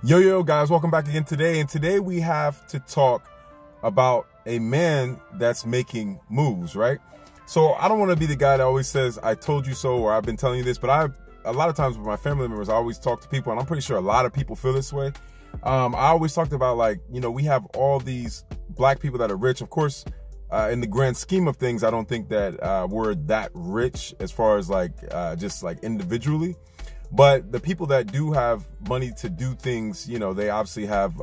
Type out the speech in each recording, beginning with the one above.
Yo, guys, welcome back again today. And today we have to talk about a man that's making moves, right? So I don't want to be the guy that always says, I told you so, or I've been telling you this, but a lot of times with my family members, I always talk to people, and I'm pretty sure a lot of people feel this way. I always talked about, like, we have all these black people that are rich. Of course, in the grand scheme of things, I don't think that we're that rich as far as just individually. But the people that do have money to do things, they obviously have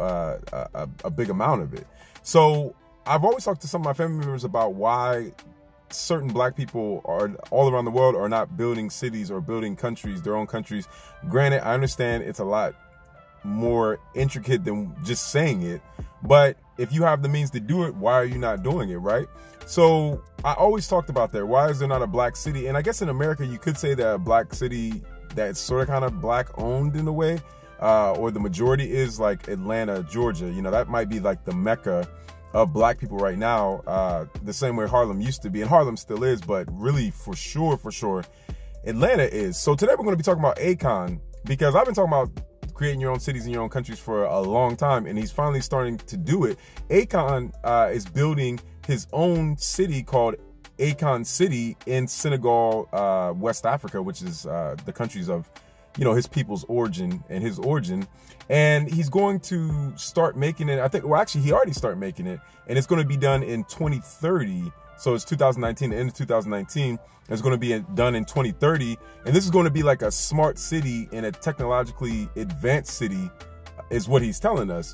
a big amount of it. So I've always talked to some of my family members about why certain black people are all around the world are not building cities or building countries, their own countries. Granted, I understand it's a lot more intricate than just saying it. But if you have the means to do it, why are you not doing it, right? So I always talked about that. Why is there not a black city? And I guess in America, you could say that a black city that's sort of kind of black owned in a way, or the majority is like Atlanta, Georgia. That might be like the mecca of black people right now, the same way Harlem used to be, and Harlem still is, but really for sure, Atlanta is. So today we're going to be talking about Akon, because I've been talking about creating your own cities and your own countries for a long time, and he's finally starting to do it. Akon is building his own city called Akon City in Senegal, West Africa, which is the countries of, his people's origin and his origin. And he's going to start making it, he already started making it, and it's going to be done in 2030. So it's 2019, the end of 2019. It's going to be done in 2030. And this is going to be like a smart city and a technologically advanced city, is what he's telling us.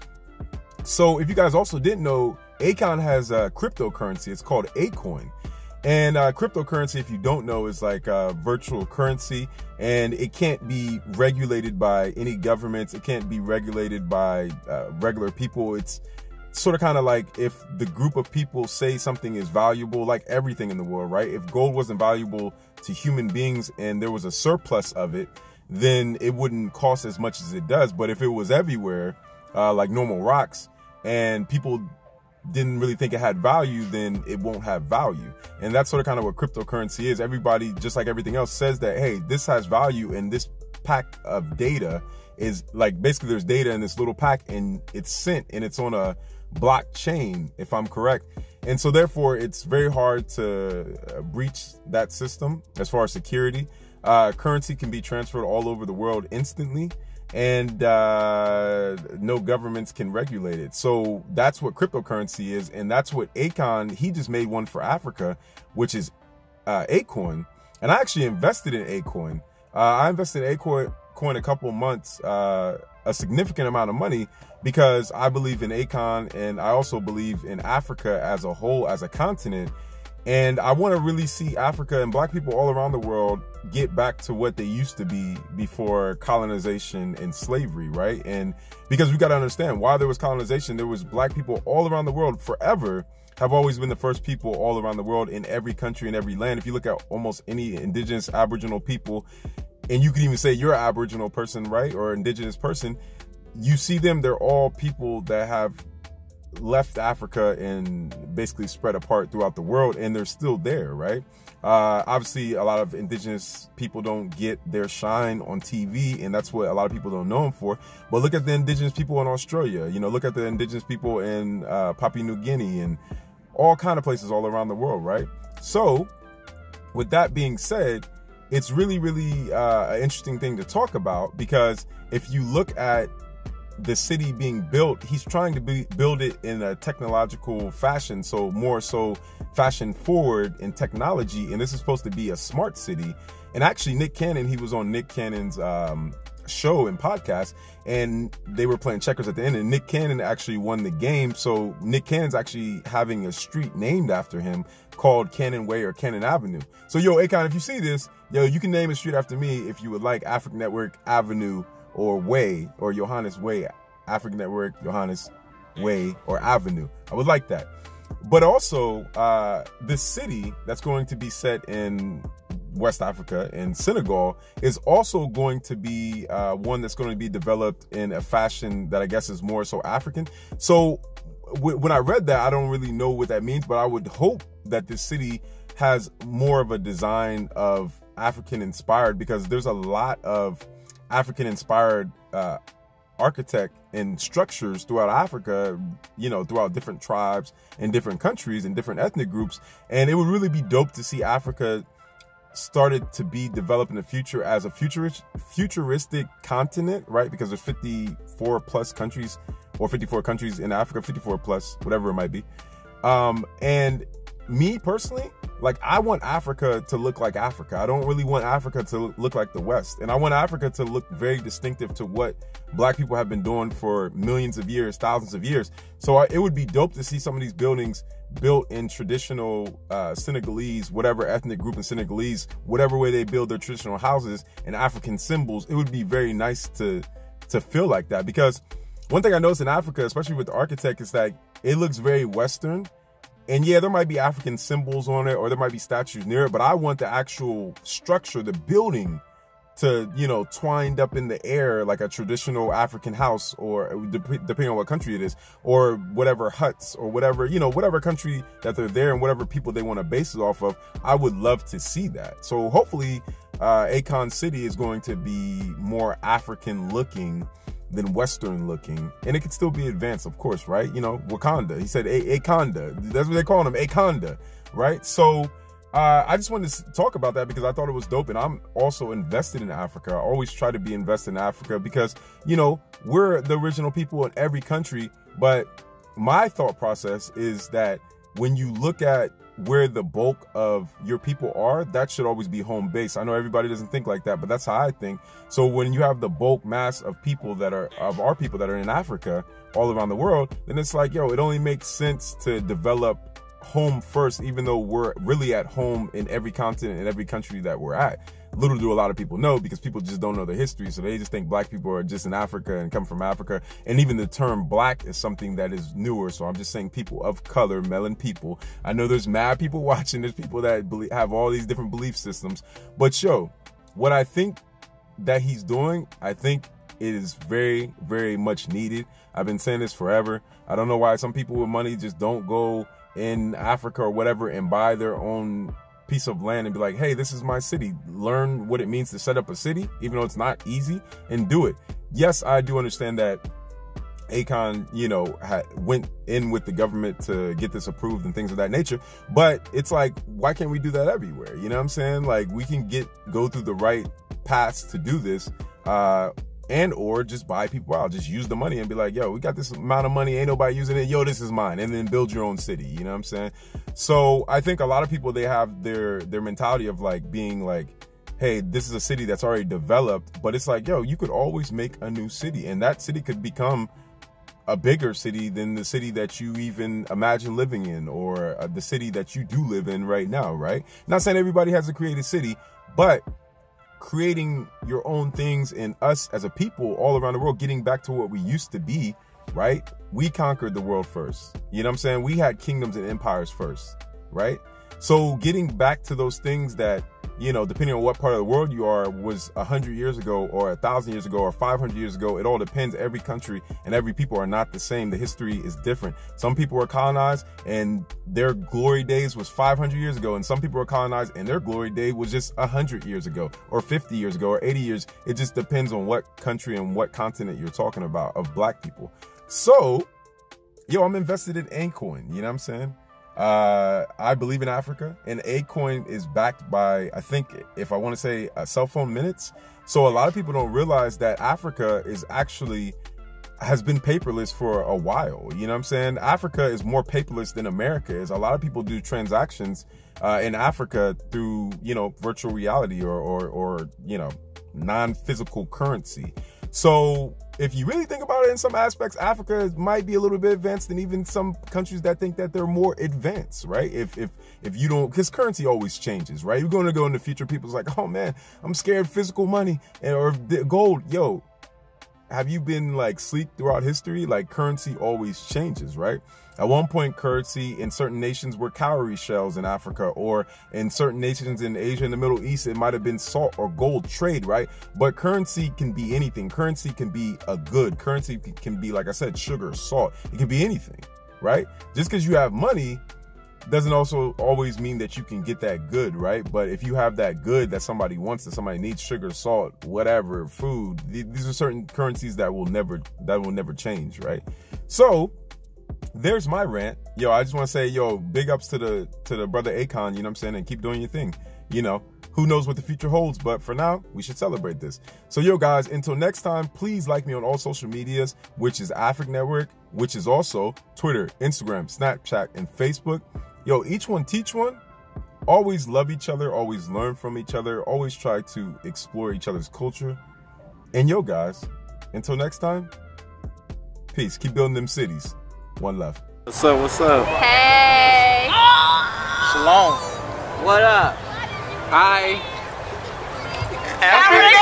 So if you guys also didn't know, Akon has a cryptocurrency. It's called Akoin. And cryptocurrency, if you don't know, is like a virtual currency, and it can't be regulated by any governments. It can't be regulated by regular people. It's sort of kind of like if the group of people say something is valuable, like everything in the world, right? If gold wasn't valuable to human beings and there was a surplus of it, then it wouldn't cost as much as it does. But if it was everywhere, like normal rocks, and people didn't really think it had value, then it won't have value. And that's sort of kind of what cryptocurrency is. Everybody, just like everything else, says that, hey, this has value, and this pack of data is like, basically there's data in this little pack, and it's sent, and it's on a blockchain, if I'm correct. And so therefore it's very hard to breach that system as far as security. Currency can be transferred all over the world instantly, and no governments can regulate it. So that's what cryptocurrency is, and that's what Akon, he just made one for Africa, which is Akoin. And I actually invested in Akoin. I invested in Akoin a couple of months, a significant amount of money, because I believe in Akon, and I also believe in Africa as a whole, as a continent. And I want to really see Africa and black people all around the world get back to what they used to be before colonization and slavery, right? And because we got to understand, while there was colonization, there was black people all around the world forever, have always been the first people all around the world in every country and every land. If you look at almost any indigenous Aboriginal people, and you can even say you're an Aboriginal person, right? Or indigenous person, you see them, they're all people that have left Africa and basically spread apart throughout the world, and they're still there, right? Obviously, a lot of indigenous people don't get their shine on TV, and that's what a lot of people don't know them for. But look at the indigenous people in Australia, look at the indigenous people in Papua New Guinea and all kind of places all around the world, right? So with that being said, it's really, an interesting thing to talk about, because if you look at the city being built, he's trying to build it in a technological fashion, so more so fashion forward in technology. And this is supposed to be a smart city. And actually, Nick Cannon, he was on Nick Cannon's show and podcast, and they were playing checkers at the end, and Nick Cannon actually won the game. So Nick Cannon's actually having a street named after him called Cannon Way or Cannon Avenue. So yo, Akon, if you see this, you can name a street after me if you would like. African Network Avenue or Way, or Johannes Way, African Network, Johannes Way, or Avenue. I would like that. But also, this city that's going to be set in West Africa, in Senegal, is also going to be one that's going to be developed in a fashion that I guess is more so African. So when I read that, I don't really know what that means, but I would hope that this city has more of a design of African inspired, because there's a lot of African inspired architect and structures throughout Africa, you know, throughout different tribes and different countries and different ethnic groups. And it would really be dope to see Africa started to be developed in the future as a futuristic continent, right? Because there's 54 plus countries, or 54 countries in Africa, 54 plus, whatever it might be. And me personally, like, I want Africa to look like Africa. I don't really want Africa to look like the West. And I want Africa to look very distinctive to what Black people have been doing for millions of years, thousands of years. So it would be dope to see some of these buildings built in traditional Senegalese, whatever ethnic group in Senegalese, whatever way they build their traditional houses, and African symbols. It would be very nice to feel like that. Because one thing I noticed in Africa, especially with the architect, is that it looks very Western. And yeah, there might be African symbols on it, or there might be statues near it, but I want the actual structure, the building, to, you know, twined up in the air like a traditional African house, or depending on what country it is, or whatever huts, or whatever, you know, whatever country that they're there and whatever people they want to base it off of. I would love to see that. So hopefully Akon City is going to be more African looking than Western looking, and it could still be advanced, of course, right? You know, Wakanda. He said Akonda. That's what they call him, Akonda, right? So I just wanted to talk about that because I thought it was dope, and I'm also invested in Africa. I always try to be invested in Africa because, you know, we're the original people in every country. But my thought process is that when you look at where the bulk of your people are, that should always be home base. I know everybody doesn't think like that, but that's how I think. So when you have the bulk mass of people that are, of our people that are in Africa all around the world, then it's like, yo, it only makes sense to develop home first, even though we're really at home in every continent and every country that we're at. Little do a lot of people know, because people just don't know the history. So they just think Black people are just in Africa and come from Africa. And even the term Black is something that is newer. So I'm just saying people of color, melanin people. I know there's mad people watching. There's people that have all these different belief systems. But yo, what I think that he's doing, I think it is very, very much needed. I've been saying this forever. I don't know why some people with money just don't go in Africa or whatever and buy their own piece of land and be like, hey, this is my city. Learn what it means to set up a city, even though it's not easy, and do it. Yes, I do understand that Akon, you know, went in with the government to get this approved and things of that nature. But it's like, why can't we do that everywhere? You know what I'm saying? Like, we can go through the right paths to do this, and or just buy people out. Just use the money and be like, yo, we got this amount of money, ain't nobody using it, yo, this is mine. And then build your own city, you know what I'm saying? So I think a lot of people, they have their mentality of like being like, hey, this is a city that's already developed. But it's like, yo, you could always make a new city, and that city could become a bigger city than the city that you even imagine living in, or the city that you do live in right now, right? Not saying everybody has to create a city, but creating your own things, and us as a people all around the world getting back to what we used to be, right? We conquered the world first. You know what I'm saying? We had kingdoms and empires first, right? So getting back to those things that, you know, depending on what part of the world you are, was 100 years ago or 1,000 years ago or 500 years ago. It all depends. Every country and every people are not the same. The history is different. Some people were colonized and their glory days was 500 years ago. And some people were colonized and their glory day was just 100 years ago or 50 years ago or 80 years. It just depends on what country and what continent you're talking about of Black people. So, yo, I'm invested in Akoin. You know what I'm saying? I believe in Africa, and Akoin is backed by, I think, if I want to say, cell phone minutes. So a lot of people don't realize that Africa has been paperless for a while. You know what I'm saying? Africa is more paperless than America is. A lot of people do transactions in Africa through, you know, virtual reality or you know, non-physical currency. So if you really think about it, in some aspects, Africa might be a little bit advanced than even some countries that think that they're more advanced, right? If you don't, because currency always changes, right? You're going to go in the future, people's like, oh man, I'm scared of physical money or gold. Yo, have you been like sleep throughout history? Like, currency always changes, right? At one point, currency in certain nations were cowrie shells in Africa, or in certain nations in Asia and the Middle East, it might have been salt or gold trade, right? But currency can be anything. Currency can be a good. Currency can be, like I said, sugar, salt. It can be anything, right? Just because you have money doesn't also always mean that you can get that good, right? But if you have that good that somebody wants, that somebody needs, sugar, salt, whatever, food, these are certain currencies that will never change, right? So there's my rant. Yo, I just want to say, yo, big ups to the brother Akon, you know what I'm saying? And keep doing your thing. You know, who knows what the future holds, but for now, we should celebrate this. So yo guys, until next time, please like me on all social medias, which is Afric Network, which is also Twitter, Instagram, Snapchat, and Facebook. Yo, each one teach one. Always love each other, always learn from each other, always try to explore each other's culture. And yo guys, until next time, peace. Keep building them cities. One love. What's up, what's up? Hey. Shalom. What up? Hi. Afric